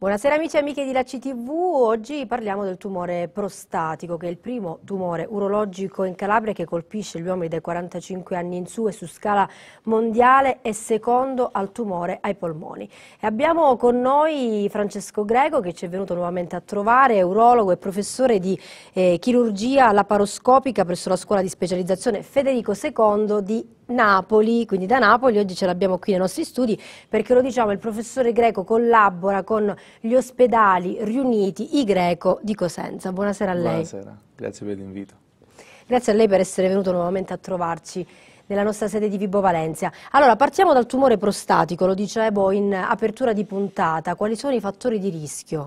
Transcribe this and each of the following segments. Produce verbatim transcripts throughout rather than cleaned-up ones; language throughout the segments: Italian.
Buonasera amici e amiche di La C T V, oggi parliamo del tumore prostatico, che è il primo tumore urologico in Calabria che colpisce gli uomini dai quarantacinque anni in su e su scala mondiale è secondo al tumore ai polmoni. E abbiamo con noi Francesco Greco, che ci è venuto nuovamente a trovare, è urologo e professore di eh, chirurgia laparoscopica presso la scuola di specializzazione Federico secondo di Napoli, quindi da Napoli. Oggi ce l'abbiamo qui nei nostri studi perché, lo diciamo, il professore Greco collabora con gli ospedali riuniti I Greco di Cosenza. Buonasera a lei. Buonasera, grazie per l'invito. Grazie a lei per essere venuto nuovamente a trovarci nella nostra sede di Vibo Valentia. Allora, partiamo dal tumore prostatico, lo dicevo in apertura di puntata. Quali sono i fattori di rischio?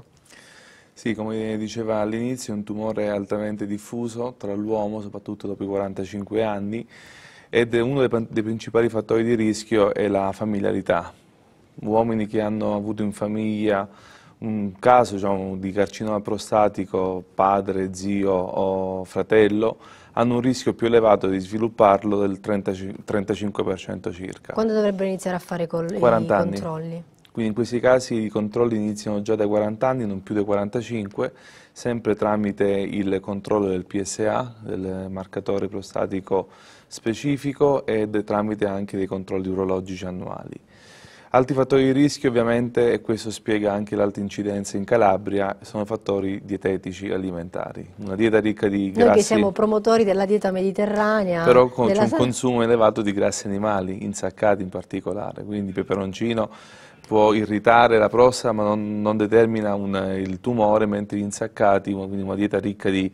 Sì, come diceva all'inizio, è un tumore altamente diffuso tra l'uomo, soprattutto dopo i quarantacinque anni, ed uno dei, dei principali fattori di rischio è la familiarità. Uomini che hanno avuto in famiglia un caso, diciamo, di carcinoma prostatico, padre, zio o fratello, hanno un rischio più elevato di svilupparlo del trentacinque per cento circa. Quando dovrebbero iniziare a fare col, i quaranta controlli? Anni. Quindi in questi casi i controlli iniziano già dai quaranta anni, non più dai quarantacinque, sempre tramite il controllo del P S A, del marcatore prostatico specifico, ed tramite anche dei controlli urologici annuali. Altri fattori di rischio, ovviamente, e questo spiega anche l'alta incidenza in Calabria, sono fattori dietetici alimentari. Una dieta ricca di grassi... Noi che siamo promotori della dieta mediterranea... Però con della... un consumo elevato di grassi animali, insaccati in particolare, quindi peperoncino può irritare la prostata ma non, non determina un, il tumore, mentre gli insaccati, quindi una dieta ricca di,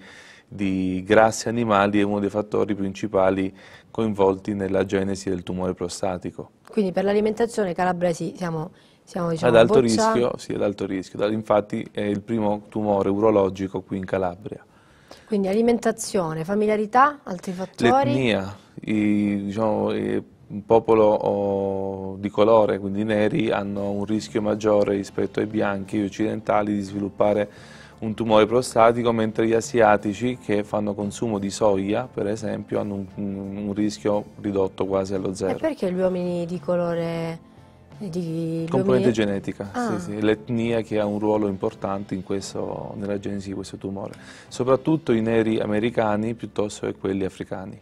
di grassi animali, è uno dei fattori principali coinvolti nella genesi del tumore prostatico. Quindi per l'alimentazione calabresi siamo, siamo diciamo, ad alto bocciati. rischio, sì, ad alto rischio, infatti è il primo tumore urologico qui in Calabria. Quindi alimentazione, familiarità, altri fattori? L'etnia, diciamo, un popolo oh, di colore, quindi neri, hanno un rischio maggiore rispetto ai bianchi occidentali di sviluppare un tumore prostatico, mentre gli asiatici che fanno consumo di soia, per esempio, hanno un, un, un rischio ridotto quasi allo zero. E perché gli uomini di colore... Di, Componente uomini... genetica, ah. sì, sì, l'etnia che ha un ruolo importante in questo, nella genesi di questo tumore, soprattutto i neri americani piuttosto che quelli africani.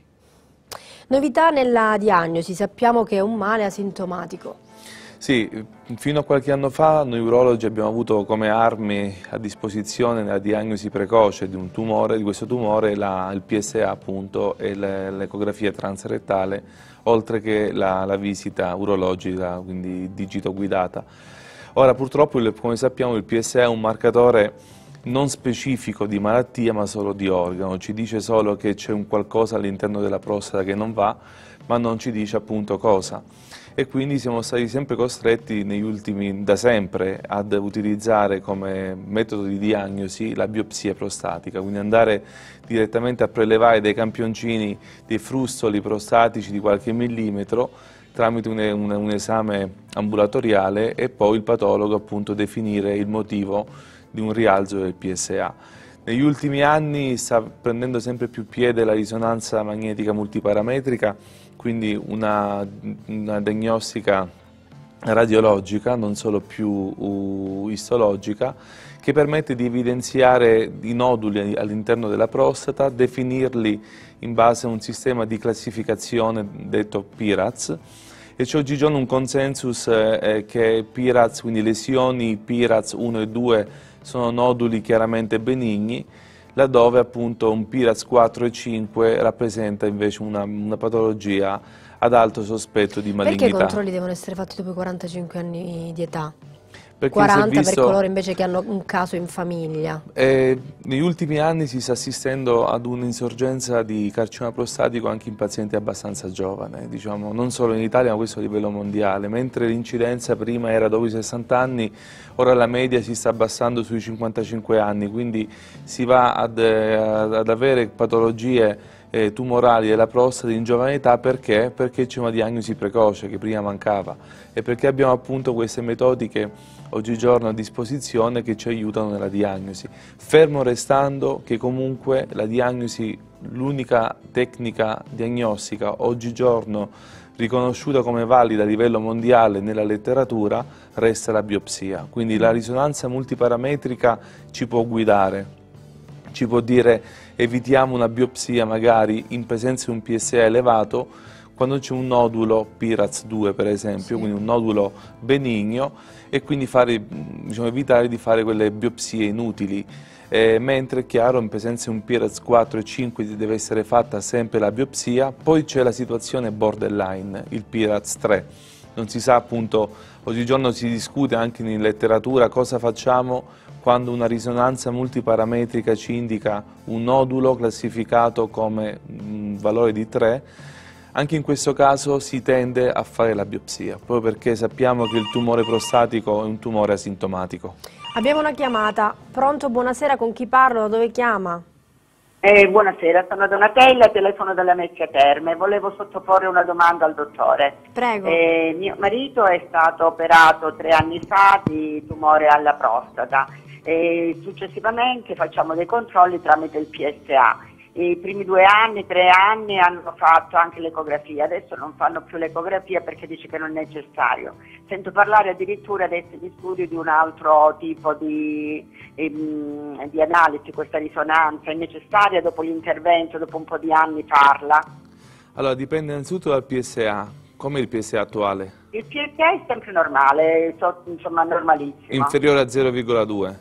Novità nella diagnosi, sappiamo che è un male asintomatico. Sì, fino a qualche anno fa noi urologi abbiamo avuto come armi a disposizione nella diagnosi precoce di un tumore, di questo tumore, la, il P S A appunto e l'ecografia transrettale, oltre che la, la visita urologica, quindi digitoguidata. Ora purtroppo, come sappiamo, il P S A è un marcatore non specifico di malattia ma solo di organo, ci dice solo che c'è un qualcosa all'interno della prostata che non va, ma non ci dice appunto cosa. E quindi siamo stati sempre costretti negli ultimi, da sempre, ad utilizzare come metodo di diagnosi la biopsia prostatica, quindi andare direttamente a prelevare dei campioncini, dei frustoli prostatici di qualche millimetro tramite un, un, un esame ambulatoriale e poi il patologo appunto definire il motivo di un rialzo del P S A. Negli ultimi anni sta prendendo sempre più piede la risonanza magnetica multiparametrica, quindi una, una diagnostica radiologica, non solo più uh, istologica, che permette di evidenziare i noduli all'interno della prostata, definirli in base a un sistema di classificazione detto P I R A Z, e c'è oggigiorno un consensus eh, che P I R A Z, quindi lesioni P I R A Z uno e due, sono noduli chiaramente benigni, laddove appunto un P I R A Z quattro e cinque rappresenta invece una, una patologia ad alto sospetto di malignità. Perché i controlli devono essere fatti dopo i quarantacinque anni di età? Perché quaranta visto, per coloro invece che hanno un caso in famiglia. Eh, negli ultimi anni si sta assistendo ad un'insorgenza di carcinoma prostatico anche in pazienti abbastanza giovani, diciamo, non solo in Italia ma questo a livello mondiale, mentre l'incidenza prima era dopo i sessanta anni, ora la media si sta abbassando sui cinquantacinque anni, quindi si va ad, ad avere patologie Eh, tumorali della prostata in giovane età. Perché? Perché c'è una diagnosi precoce che prima mancava e perché abbiamo appunto queste metodiche oggigiorno a disposizione che ci aiutano nella diagnosi, fermo restando che comunque la diagnosi l'unica tecnica diagnostica oggigiorno riconosciuta come valida a livello mondiale nella letteratura resta la biopsia. Quindi la risonanza multiparametrica ci può guidare, ci può dire evitiamo una biopsia magari in presenza di un P S A elevato quando c'è un nodulo P I R A Z due per esempio, sì. Quindi un nodulo benigno, e quindi fare, diciamo, evitare di fare quelle biopsie inutili. Eh, mentre è chiaro in presenza di un P I R A Z quattro e cinque deve essere fatta sempre la biopsia. Poi c'è la situazione borderline, il P I R A Z tre. Non si sa appunto, oggigiorno si discute anche in letteratura cosa facciamo quando una risonanza multiparametrica ci indica un nodulo classificato come un valore di tre. Anche in questo caso si tende a fare la biopsia, proprio perché sappiamo che il tumore prostatico è un tumore asintomatico. Abbiamo una chiamata. Pronto, buonasera, con chi parlo? Da dove chiama? Eh, buonasera, sono Donatella, telefono dalla Lamezia Terme. Volevo sottoporre una domanda al dottore. Prego. Eh, mio marito è stato operato tre anni fa di tumore alla prostata e successivamente facciamo dei controlli tramite il P S A. I primi due anni, tre anni hanno fatto anche l'ecografia, adesso non fanno più l'ecografia perché dice che non è necessario. Sento parlare addirittura adesso di studi di un altro tipo di, ehm, di analisi, questa risonanza è necessaria dopo l'intervento, dopo un po' di anni farla? Allora dipende innanzitutto dal P S A, come il P S A attuale? Il P S A è sempre normale, so, insomma normalissimo. Inferiore a zero virgola due?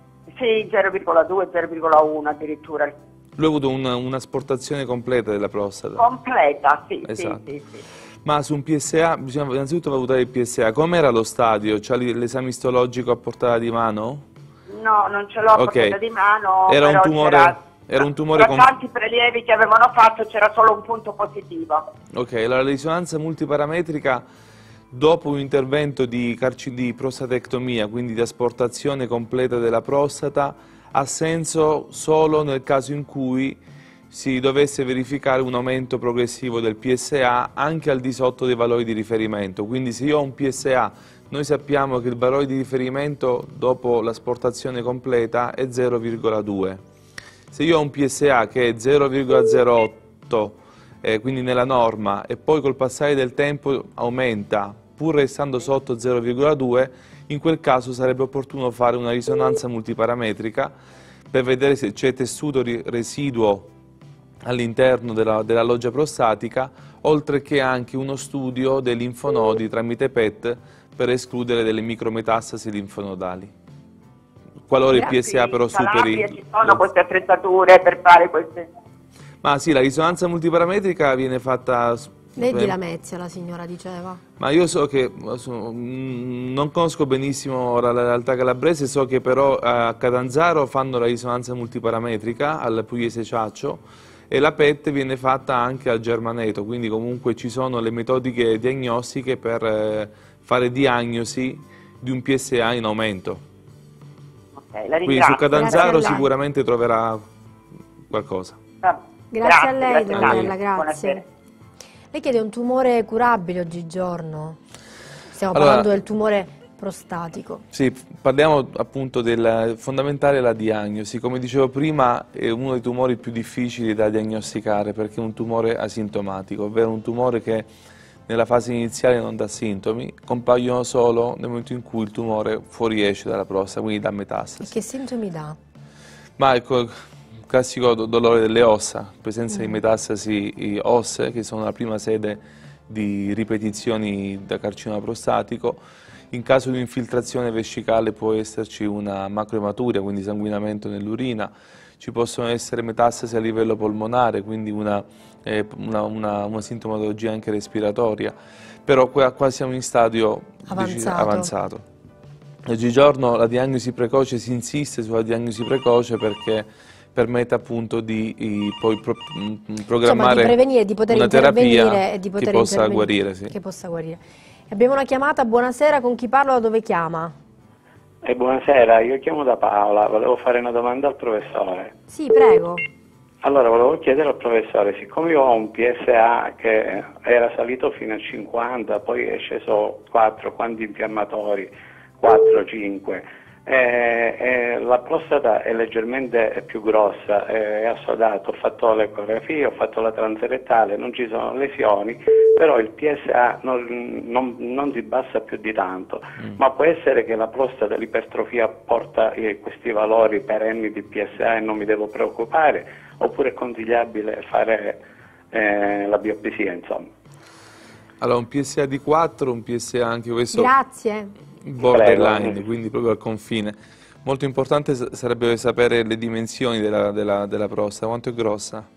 Sì, zero virgola due, zero virgola uno addirittura. Lui ha avuto una, un'asportazione completa della prostata. Completa, sì, esatto. sì, sì, sì. Ma su un P S A bisogna innanzitutto valutare il P S A. Com'era lo stadio? C'ha l'esame istologico a portata di mano? No, non ce l'ho a okay. portata di mano. Era un tumore... Era un tumore tra tanti prelievi che avevano fatto c'era solo un punto positivo. Ok, allora la risonanza multiparametrica dopo un intervento di, di prostatectomia, quindi di asportazione completa della prostata, ha senso solo nel caso in cui si dovesse verificare un aumento progressivo del P S A anche al di sotto dei valori di riferimento. Quindi se io ho un P S A, noi sappiamo che il valore di riferimento dopo l'asportazione completa è zero virgola due. Se io ho un P S A che è zero virgola zero otto, eh, quindi nella norma, e poi col passare del tempo aumenta, pur restando sotto zero virgola due, in quel caso sarebbe opportuno fare una risonanza multiparametrica per vedere se c'è tessuto residuo all'interno della, della loggia prostatica, oltre che anche uno studio dei linfonodi tramite P E T per escludere delle micrometastasi linfonodali. Qualora il P S A però superi... Ci sono queste attrezzature per fare queste... Ma sì, la risonanza multiparametrica viene fatta... Lei di Lamezia, la signora diceva. Ma io so che, non conosco benissimo ora la realtà calabrese, so che però a Catanzaro fanno la risonanza multiparametrica al Pugliese Ciaccio e la P E T viene fatta anche al Germaneto, quindi comunque ci sono le metodiche diagnostiche per fare diagnosi di un P S A in aumento. Okay, la quindi su Catanzaro sicuramente troverà qualcosa. Ah, grazie, grazie a lei, Donatella, grazie. Buonasera. Lei chiede un tumore curabile oggigiorno? Stiamo allora, parlando del tumore prostatico. Sì, parliamo appunto del fondamentale la diagnosi. Come dicevo prima, è uno dei tumori più difficili da diagnosticare perché è un tumore asintomatico, ovvero un tumore che nella fase iniziale non dà sintomi, compaiono solo nel momento in cui il tumore fuoriesce dalla prostata, quindi dà metastasi. E che sintomi dà? Ma ecco, classico dolore delle ossa, presenza mm. di metastasi ossee che sono la prima sede di ripetizioni da carcinoma prostatico. In caso di infiltrazione vescicale può esserci una macroematuria, quindi sanguinamento nell'urina. Ci possono essere metastasi a livello polmonare, quindi una, eh, una, una, una sintomatologia anche respiratoria, però qua, qua siamo in stadio avanzato. avanzato. Oggigiorno la diagnosi precoce, si insiste sulla diagnosi precoce perché permette appunto di, di poi pro, programmare Insomma, di prevenire, di poter una terapia e di poter che possa guarire. Sì. Che possa guarire. Abbiamo una chiamata, buonasera, con chi parlo, da dove chiama? Eh, buonasera, io chiamo da Paola, volevo fare una domanda al professore. Sì, prego. Allora, volevo chiedere al professore, siccome io ho un P S A che era salito fino a cinquanta, poi è sceso quattro, quanti infiammatori? quattro, cinque. Eh, eh, la prostata è leggermente più grossa, eh, è assodato, ho fatto l'ecografia, ho fatto la transerettale, non ci sono lesioni, però il P S A non, non, non si bassa più di tanto, mm. ma può essere che la prostata, l'ipertrofia porta eh, questi valori perenni di P S A e non mi devo preoccupare, oppure è consigliabile fare eh, la biopsia, insomma. Allora, un P S A di quattro, un P S A anche questo... Grazie. Borderline, Prego. quindi proprio al confine. Molto importante sarebbe sapere le dimensioni della, della, della prostata, quanto è grossa?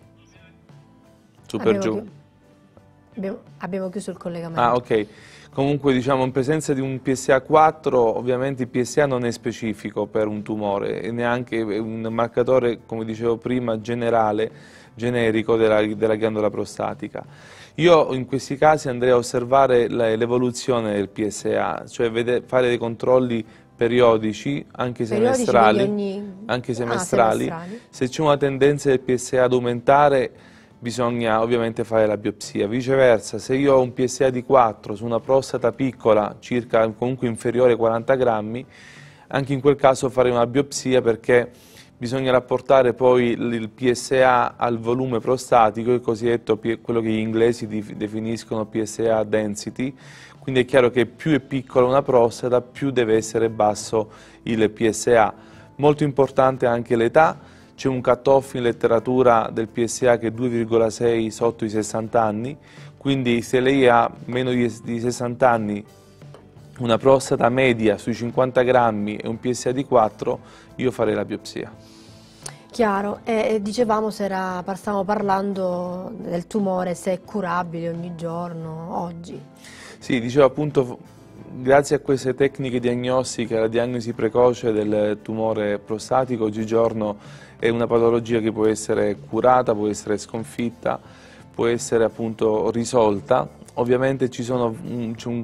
Su per abbiamo giù. Chi... Abbiamo... abbiamo chiuso il collegamento. Ah, ok. Comunque, diciamo, in presenza di un P S A quattro, ovviamente il P S A non è specifico per un tumore, e neanche un marcatore, come dicevo prima, generale, generico della, della ghiandola prostatica. Io in questi casi andrei a osservare l'evoluzione del P S A, cioè vede, fare dei controlli periodici, anche periodici semestrali, ogni... anche semestrali. Ah, semestrali. Se c'è una tendenza del P S A ad aumentare, bisogna ovviamente fare la biopsia. Viceversa, se io ho un P S A di quattro su una prostata piccola, circa comunque inferiore ai quaranta grammi, anche in quel caso farei una biopsia, perché bisogna rapportare poi il P S A al volume prostatico, il cosiddetto, quello che gli inglesi definiscono P S A density, quindi è chiaro che più è piccola una prostata, più deve essere basso il P S A. Molto importante anche l'età, c'è un cut-off in letteratura del P S A che è due virgola sei sotto i sessanta anni, quindi se lei ha meno di, di sessanta anni, una prostata media sui cinquanta grammi e un P S A di quattro, io farei la biopsia. Chiaro, e dicevamo, se era, stavamo parlando del tumore, se è curabile ogni giorno, oggi. Sì, dicevo appunto, grazie a queste tecniche diagnostiche, la diagnosi precoce del tumore prostatico oggigiorno è una patologia che può essere curata, può essere sconfitta, può essere appunto risolta. Ovviamente ci sono, un,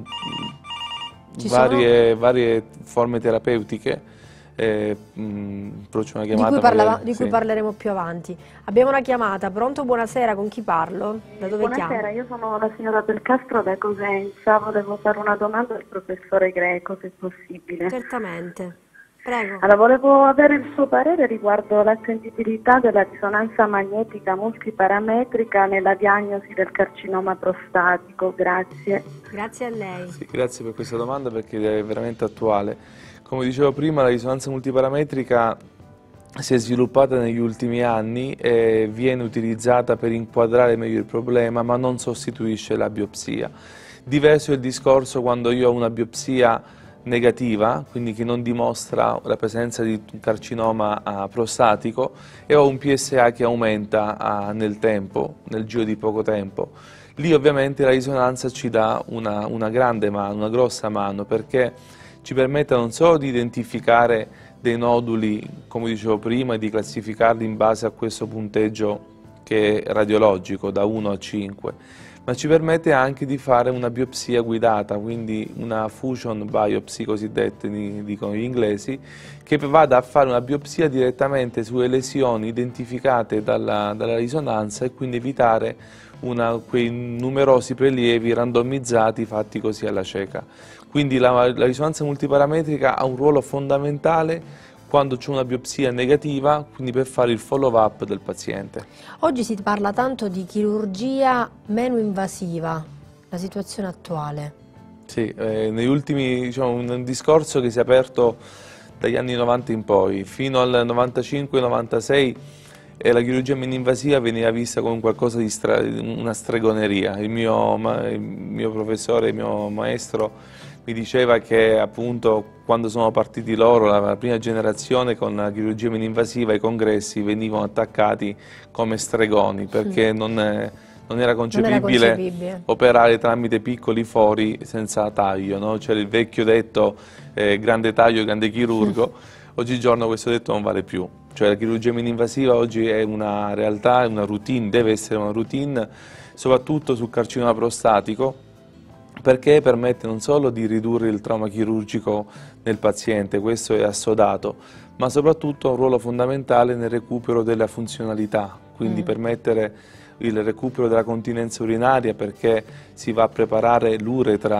ci varie, sono... varie forme terapeutiche. Eh, mh, una chiamata di, cui, parlava, magari, di cui sì. parleremo più avanti. Abbiamo una chiamata, pronto? Buonasera, con chi parlo? Da dove Buonasera, chiamo? io sono la signora Del Castro da Cosenza, volevo fare una domanda al professore Greco, se possibile. Certamente, prego. Allora, volevo avere il suo parere riguardo l'attendibilità della risonanza magnetica multiparametrica nella diagnosi del carcinoma prostatico. Grazie. Grazie a lei. Sì, grazie per questa domanda, perché è veramente attuale. Come dicevo prima, la risonanza multiparametrica si è sviluppata negli ultimi anni e viene utilizzata per inquadrare meglio il problema, ma non sostituisce la biopsia. Diverso è il discorso quando io ho una biopsia negativa, quindi che non dimostra la presenza di un carcinoma uh, prostatico, e ho un P S A che aumenta uh, nel tempo, nel giro di poco tempo. Lì ovviamente la risonanza ci dà una, una grande mano, una grossa mano, perché ci permette non solo di identificare dei noduli, come dicevo prima, e di classificarli in base a questo punteggio che è radiologico, da uno a cinque, ma ci permette anche di fare una biopsia guidata, quindi una fusion biopsy cosiddette, dicono gli inglesi, che vada a fare una biopsia direttamente sulle lesioni identificate dalla, dalla risonanza, e quindi evitare una, quei numerosi prelievi randomizzati fatti così alla cieca. Quindi la, la risonanza multiparametrica ha un ruolo fondamentale quando c'è una biopsia negativa, quindi per fare il follow-up del paziente. Oggi si parla tanto di chirurgia meno invasiva, la situazione attuale. Sì, eh, negli ultimi, diciamo, un discorso che si è aperto dagli anni novanta in poi, fino al novantacinque novantasei, e la chirurgia meno invasiva veniva vista come qualcosa di stra una stregoneria. Il mio, il mio professore, il mio maestro mi diceva che appunto quando sono partiti loro, la, la prima generazione, con la chirurgia meno invasiva, i congressi venivano attaccati come stregoni, perché mm. non, è, non, era concepibile non era concepibile operare tramite piccoli fori senza taglio, no? C'era il vecchio detto eh, grande taglio, grande chirurgo. Oggigiorno questo detto non vale più. Cioè la chirurgia meno invasiva oggi è una realtà, è una routine, deve essere una routine, soprattutto sul carcinoma prostatico, perché permette non solo di ridurre il trauma chirurgico nel paziente, questo è assodato, ma soprattutto ha un ruolo fondamentale nel recupero della funzionalità, quindi mm. permettere il recupero della continenza urinaria, perché si va a preparare l'uretra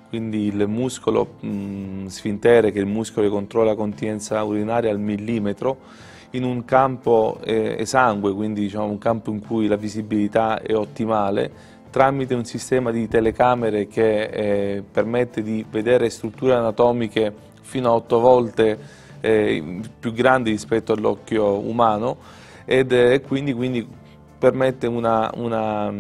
quindi il muscolo mh, sfintere, che è il muscolo che controlla la continenza urinaria al millimetro, in un campo eh, esangue, quindi diciamo un campo in cui la visibilità è ottimale, tramite un sistema di telecamere che eh, permette di vedere strutture anatomiche fino a otto volte eh, più grandi rispetto all'occhio umano, ed eh, quindi, quindi permette una, una,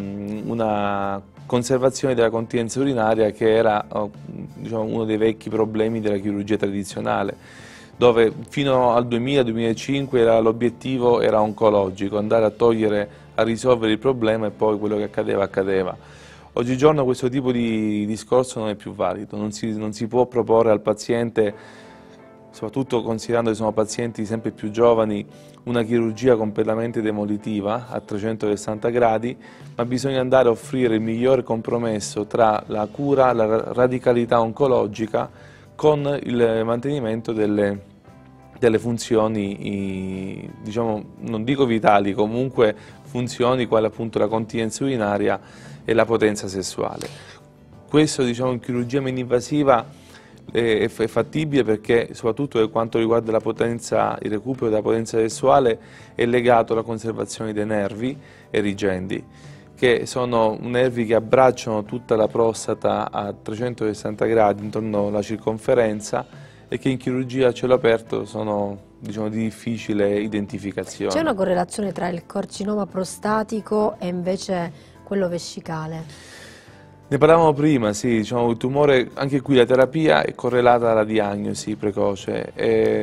una conservazione della continenza urinaria, che era diciamo, uno dei vecchi problemi della chirurgia tradizionale, dove fino al duemila duemilacinque l'obiettivo era oncologico, andare a togliere, a risolvere il problema, e poi quello che accadeva accadeva. Oggigiorno questo tipo di discorso non è più valido, non si, non si può proporre al paziente, soprattutto considerando che sono pazienti sempre più giovani, una chirurgia completamente demolitiva a trecentosessanta gradi, ma bisogna andare a offrire il migliore compromesso tra la cura, la radicalità oncologica con il mantenimento delle, delle funzioni, diciamo, non dico vitali, comunque funzioni quali appunto la continenza urinaria e la potenza sessuale. Questo, diciamo, in chirurgia meno-invasiva è fattibile, perché soprattutto per quanto riguarda la potenza, il recupero della potenza sessuale, è legato alla conservazione dei nervi erigendi, che sono nervi che abbracciano tutta la prostata a trecentosessanta gradi intorno alla circonferenza, e che in chirurgia a cielo aperto sono, diciamo, di difficile identificazione. C'è una correlazione tra il carcinoma prostatico e invece quello vescicale? Ne parlavamo prima, sì, diciamo, il tumore, anche qui la terapia è correlata alla diagnosi precoce. E,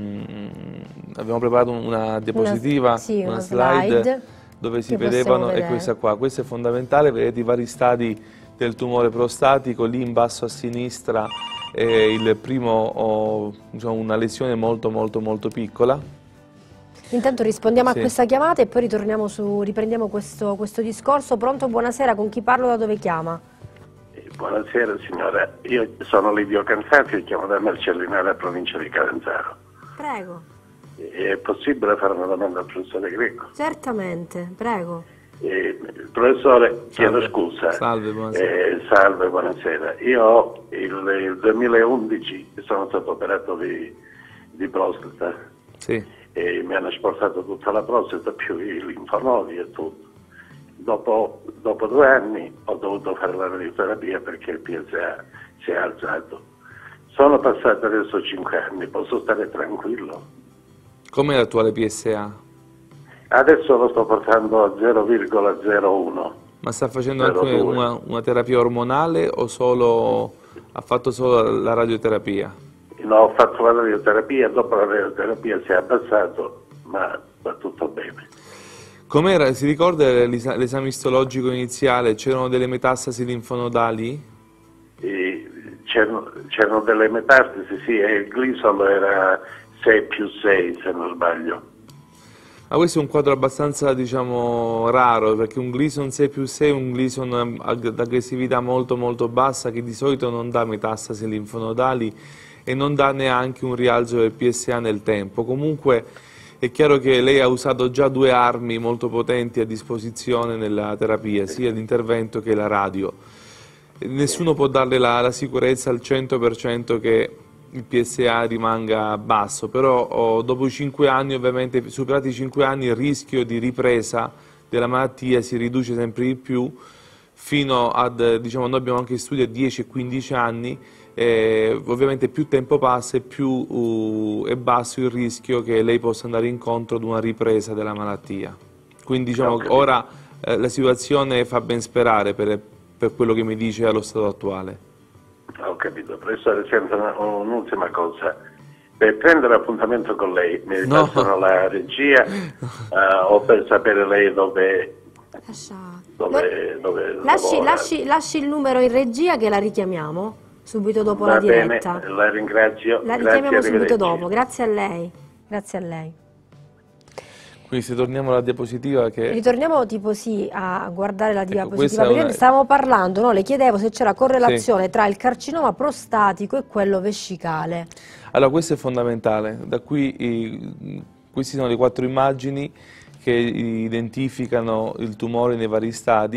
mh, abbiamo preparato una diapositiva, una, sì, una, una slide, slide dove si vedevano, è questa qua, questo è fondamentale, vedete i vari stadi del tumore prostatico, lì in basso a sinistra è il primo, oh, diciamo, una lesione molto molto molto piccola. Intanto rispondiamo sì. a questa chiamata e poi ritorniamo su, riprendiamo questo, questo discorso. Pronto, buonasera, con chi parlo, da dove chiama? Buonasera signora, io sono Livio Canzati e chiamo da Marcellinare, provincia di Catanzaro. Prego. È possibile fare una domanda al professore Greco? Certamente, prego. Eh, professore, Salve. chiedo scusa. Salve, buonasera. Eh, salve, buonasera. Io il, il duemilaundici sono stato operato di, di prostata. Sì. E mi hanno sportato tutta la prostata, più i linfonodi e tutto. Dopo, dopo due anni ho dovuto fare la radioterapia perché il P S A si è alzato. Sono passati adesso cinque anni, posso stare tranquillo? Com'è l'attuale P S A? Adesso lo sto portando a zero virgola zero uno. Ma sta facendo anche una, una terapia ormonale o solo, ha fatto solo la radioterapia? No, ho fatto la radioterapia, dopo la radioterapia si è abbassato, ma va tutto bene. Com'era, si ricorda l'esame istologico iniziale? C'erano delle metastasi linfonodali? C'erano delle metastasi, sì, e il Gleason era sei più sei, se non sbaglio. Ma questo è un quadro abbastanza, diciamo, raro, perché un Gleason sei più sei è un Gleason ad aggressività molto molto bassa, che di solito non dà metastasi linfonodali e non dà neanche un rialzo del P S A nel tempo. Comunque è chiaro che lei ha usato già due armi molto potenti a disposizione nella terapia, sia l'intervento che la radio. Nessuno può darle la, la sicurezza al cento per cento che il P S A rimanga basso, però oh, dopo i cinque anni, ovviamente superati i cinque anni, il rischio di ripresa della malattia si riduce sempre di più, fino ad, diciamo, noi abbiamo anche studi a dieci e quindici anni. Eh, ovviamente più tempo passa e più uh, è basso il rischio che lei possa andare incontro ad una ripresa della malattia. Quindi, diciamo, ora eh, la situazione fa ben sperare per, per quello che mi dice allo stato attuale. Ho capito, professore, senta un'ultima cosa. Per prendere appuntamento con lei mi No. passano la regia uh, o per sapere lei dove, Lascia... dove, dove lasci, lavora? lasci, lasci il numero in regia che la richiamiamo subito dopo Va la bene, diretta. la ringrazio. La Grazie, richiamiamo subito arrivederci. dopo, grazie a lei. Grazie a lei. Quindi se torniamo alla diapositiva che... Ritorniamo tipo sì a guardare la diapositiva, questa è perché una- stavamo parlando, no? Le chiedevo se c'era correlazione Sì. tra il carcinoma prostatico e quello vescicale. Allora, questo è fondamentale. Da qui, i, queste sono le quattro immagini che identificano il tumore nei vari stadi,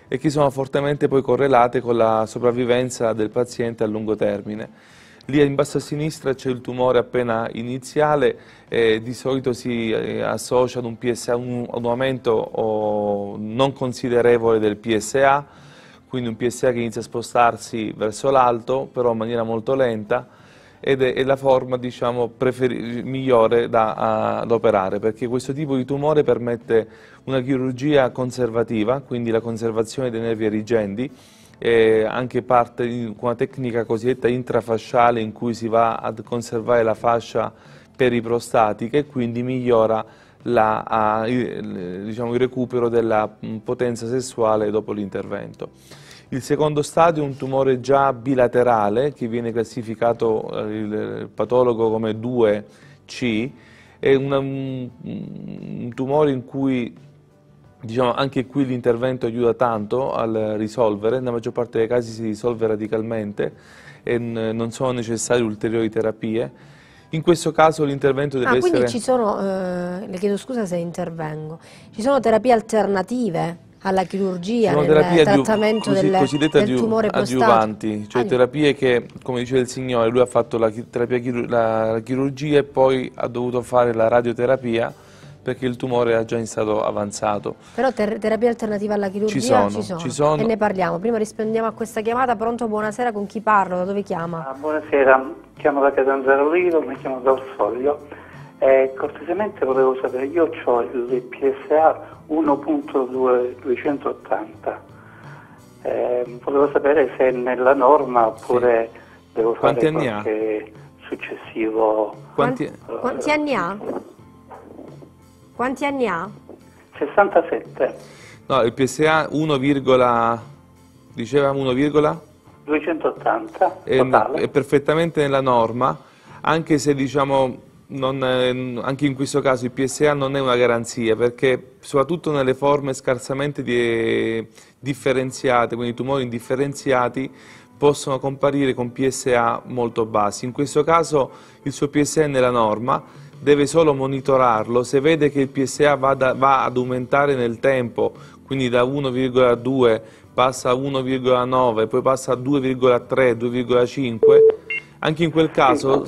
e che sono fortemente poi correlate con la sopravvivenza del paziente a lungo termine. Lì in basso a sinistra c'è il tumore appena iniziale, e di solito si eh, associa ad un, P S A, un, un aumento oh, non considerevole del P S A, quindi un P S A che inizia a spostarsi verso l'alto, però in maniera molto lenta, ed è, è la forma, diciamo, migliore da, a, da operare, perché questo tipo di tumore permette una chirurgia conservativa, quindi la conservazione dei nervi erigendi, e anche parte di una tecnica cosiddetta intrafasciale in cui si va a conservare la fascia periprostatica e quindi migliora la, a, diciamo, il recupero della potenza sessuale dopo l'intervento. Il secondo stadio è un tumore già bilaterale che viene classificato il patologo come due C, è una, un, un tumore in cui, diciamo, anche qui l'intervento aiuta tanto al risolvere, nella maggior parte dei casi si risolve radicalmente e non sono necessarie ulteriori terapie. In questo caso l'intervento deve ah, essere... quindi ci sono, eh, le chiedo scusa se intervengo, ci sono terapie alternative alla chirurgia sono nel terapie trattamento così, del, cosiddette del tumore prostatico? Adjuvanti, cioè ah, terapie che, come diceva il signore, lui ha fatto la, terapia, la, la chirurgia e poi ha dovuto fare la radioterapia perché il tumore era già in stato avanzato. Però ter terapie alternative alla chirurgia ci sono, ci sono, ci sono. E ne parliamo. Prima rispondiamo a questa chiamata. Pronto, buonasera, con chi parlo? Da dove chiama? Ah, buonasera, chiamo da Catanzaro Lido, mi chiamo Dal Foglio. Eh, cortesemente volevo sapere, io ho il P S A uno punto duecentottanta, eh, volevo sapere se è nella norma oppure sì. devo fare Quanti anni qualche ha? successivo... Quanti, uh, quanti anni ha? Quanti anni ha? sessantasette. No, il P S A uno, diceva uno, duecentottanta è, è perfettamente nella norma, anche se diciamo non, anche in questo caso il P S A non è una garanzia, perché soprattutto nelle forme scarsamente di, differenziate, quindi tumori indifferenziati, possono comparire con P S A molto bassi. In questo caso il suo P S A è nella norma, deve solo monitorarlo. Se vede che il P S A va, da, va ad aumentare nel tempo, quindi da uno virgola due passa a uno virgola nove, poi passa a due virgola tre, due virgola cinque, anche in quel caso,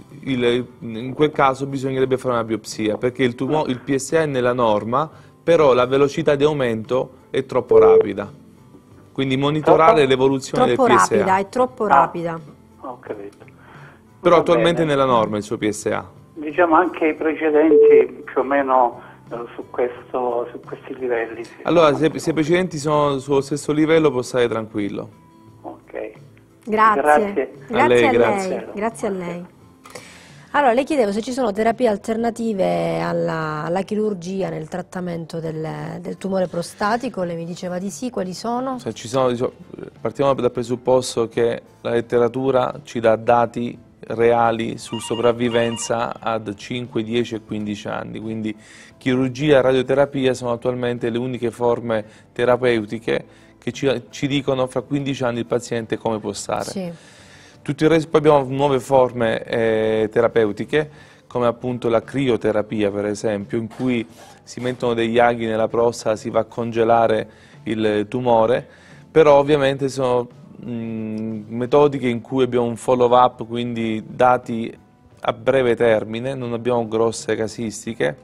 il, in quel caso bisognerebbe fare una biopsia, perché il, tumore, il P S A è nella norma, però la velocità di aumento è troppo rapida. Quindi monitorare l'evoluzione del P S A. Troppo rapida, è troppo rapida. Ah, ho capito. Però Va attualmente bene. è nella norma il suo P S A. Diciamo anche i precedenti più o meno eh, su, questo, su questi livelli. Sì. Allora, se, se i precedenti sono sullo stesso livello può stare tranquillo. Ok. Grazie. Grazie. Grazie a lei. A Grazie. lei. Grazie a lei. Allora, le chiedevo se ci sono terapie alternative alla, alla chirurgia nel trattamento del, del tumore prostatico. Lei mi diceva di sì, quali sono? Se ci sono, diciamo, partiamo dal presupposto che la letteratura ci dà dati reali su sopravvivenza ad cinque, dieci e quindici anni, quindi chirurgia e radioterapia sono attualmente le uniche forme terapeutiche che ci, ci dicono fra quindici anni il paziente come può stare. Sì. Tutto il resto, poi abbiamo nuove forme eh, terapeutiche, come appunto la crioterapia per esempio, in cui si mettono degli aghi nella prostata, si va a congelare il tumore, però ovviamente sono mh, metodiche in cui abbiamo un follow up, quindi dati a breve termine, non abbiamo grosse casistiche,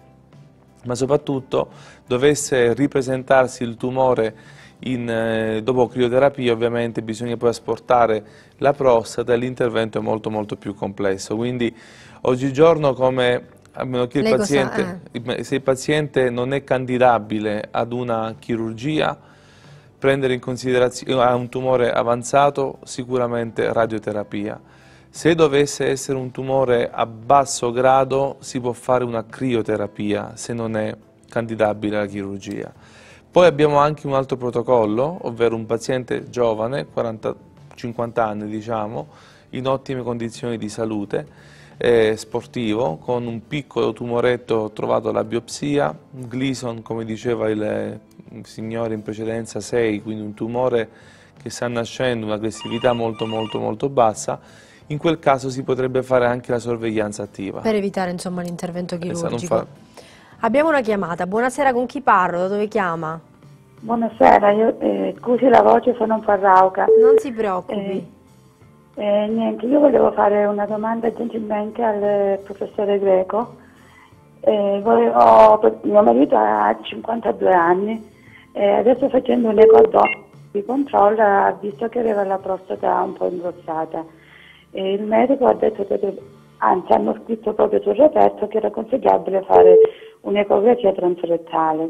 ma soprattutto dovesse ripresentarsi il tumore in, eh, dopo crioterapia ovviamente bisogna poi asportare la prostata e l'intervento è molto molto più complesso, quindi oggigiorno come a meno che il paziente, eh. se il paziente non è candidabile ad una chirurgia, prendere in considerazione ha un tumore avanzato, sicuramente radioterapia. Se dovesse essere un tumore a basso grado si può fare una crioterapia se non è candidabile alla chirurgia. Poi abbiamo anche un altro protocollo, ovvero un paziente giovane, quaranta cinquanta anni diciamo, in ottime condizioni di salute, eh, sportivo, con un piccolo tumoretto trovato alla biopsia, un Gleason, come diceva il, il signore in precedenza, sei, quindi un tumore che sta nascendo, un'aggressività molto molto molto bassa. In quel caso si potrebbe fare anche la sorveglianza attiva. Per evitare insomma l'intervento chirurgico. Fa... Abbiamo una chiamata, buonasera, con chi parlo? Da dove chiama? Buonasera, io, eh, scusi la voce, sono un po' rauca. Non si preoccupi. Eh, eh, niente, io volevo fare una domanda gentilmente al professore Greco. Eh, volevo, mio marito ha cinquantadue anni e adesso facendo un ecoaddome di controllo ha visto che aveva la prostata un po' ingrossata. E il medico ha detto che, anzi hanno scritto proprio sul referto che era consigliabile fare un'ecografia transrettale.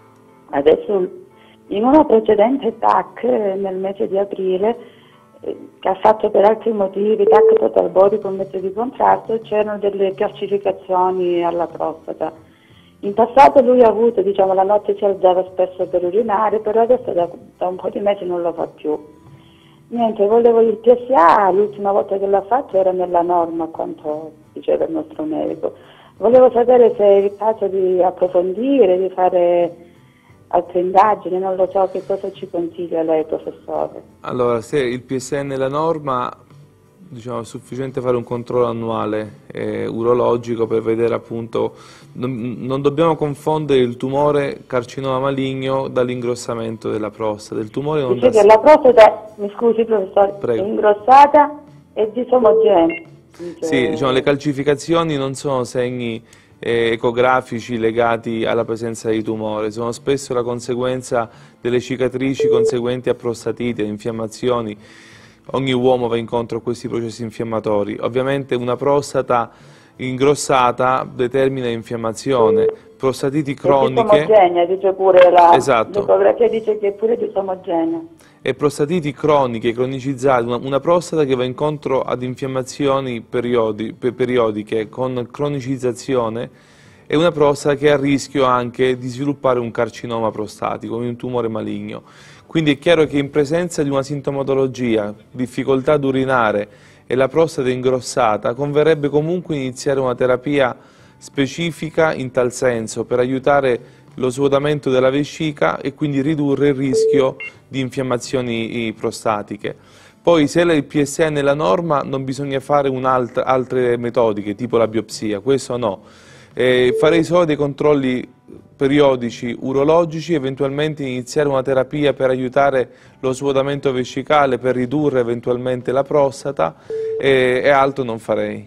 Adesso in una precedente T A C nel mese di aprile, eh, che ha fatto per altri motivi, T A C total body con mezzo di contrasto, c'erano delle calcificazioni alla prostata. In passato lui ha avuto, diciamo, la notte si alzava spesso per urinare, però adesso da, da un po' di mesi non lo fa più. Niente, volevo il P S A, l'ultima volta che l'ha fatto era nella norma, quanto diceva il nostro medico. Volevo sapere se è il caso di approfondire, di fare altre indagini, non lo so, che cosa ci consiglia lei, professore? Allora, se il P S A è nella norma, diciamo, è sufficiente fare un controllo annuale eh, urologico per vedere appunto, non, non dobbiamo confondere il tumore carcinoma maligno dall'ingrossamento della prostata. Il tumore non Dice da... che la prostata, mi scusi professore, Prego. è ingrossata e disomogenea. Dice... Sì, diciamo, le calcificazioni non sono segni eh, ecografici legati alla presenza di tumore, sono spesso la conseguenza delle cicatrici conseguenti a prostatite, a infiammazioni. Ogni uomo va incontro a questi processi infiammatori. Ovviamente una prostata ingrossata determina infiammazione, prostatiti croniche... È disomogenea, dice pure la esatto. l'ecografia, dice che è pure disomogenea. E prostatiti croniche, cronicizzate, una, una prostata che va incontro ad infiammazioni periodi, periodiche con cronicizzazione, è una prostata che è a rischio anche di sviluppare un carcinoma prostatico, un tumore maligno. Quindi è chiaro che in presenza di una sintomatologia, difficoltà ad urinare e la prostata ingrossata, converrebbe comunque iniziare una terapia specifica in tal senso per aiutare lo svuotamento della vescica e quindi ridurre il rischio di infiammazioni prostatiche. Poi se il P S A è nella norma non bisogna fare altre metodiche tipo la biopsia, questo no. Eh, farei solo dei controlli periodici urologici, eventualmente iniziare una terapia per aiutare lo svuotamento vescicale, per ridurre eventualmente la prostata e, e altro non farei.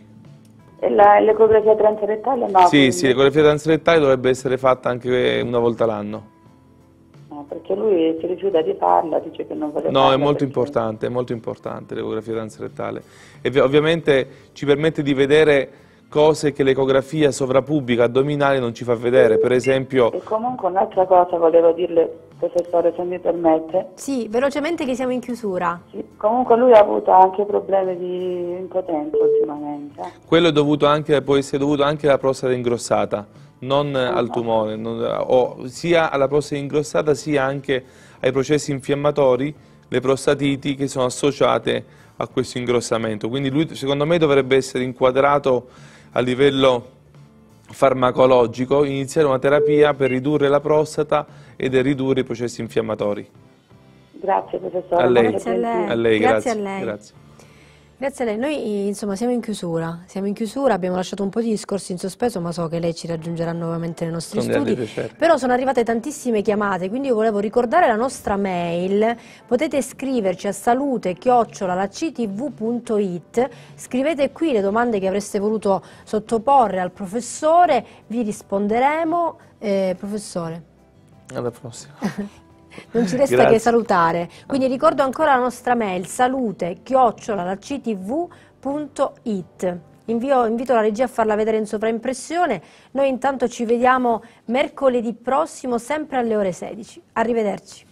E l'ecografia transrettale no? Sì, quindi... sì, l'ecografia transrettale dovrebbe essere fatta anche una volta l'anno. No, perché lui si rifiuta di farla, dice che non vuole No, farla. è molto perché... importante, è molto importante l'ecografia transrettale. E ovviamente ci permette di vedere cose che l'ecografia sovrapubblica addominale non ci fa vedere, per esempio... E comunque un'altra cosa volevo dirle, professore, se mi permette. Sì, velocemente che siamo in chiusura. Sì, comunque lui ha avuto anche problemi di impotenza ultimamente. Quello è dovuto anche, può essere dovuto anche alla prostata ingrossata, non uh-huh. al tumore, non, o sia alla prostata ingrossata sia anche ai processi infiammatori, le prostatiti che sono associate a questo ingrossamento. Quindi lui secondo me dovrebbe essere inquadrato a livello farmacologico, iniziare una terapia per ridurre la prostata ed ridurre i processi infiammatori. Grazie professore. A lei, grazie a lei. a lei, grazie. grazie. A lei. Grazie. Grazie a lei. Noi insomma siamo in chiusura, siamo in chiusura, abbiamo lasciato un po' di discorsi in sospeso, ma so che lei ci raggiungerà nuovamente nei nostri Con studi. Però sono arrivate tantissime chiamate, quindi io volevo ricordare la nostra mail. Potete scriverci a salute chiocciola la c t v punto it. Scrivete qui le domande che avreste voluto sottoporre al professore, vi risponderemo. Eh, professore. Alla prossima. Non ci resta Grazie. che salutare, quindi ricordo ancora la nostra mail salute chiocciola la c t v punto it. Invio, invito la regia a farla vedere in sovraimpressione. Noi intanto ci vediamo mercoledì prossimo sempre alle ore sedici. Arrivederci.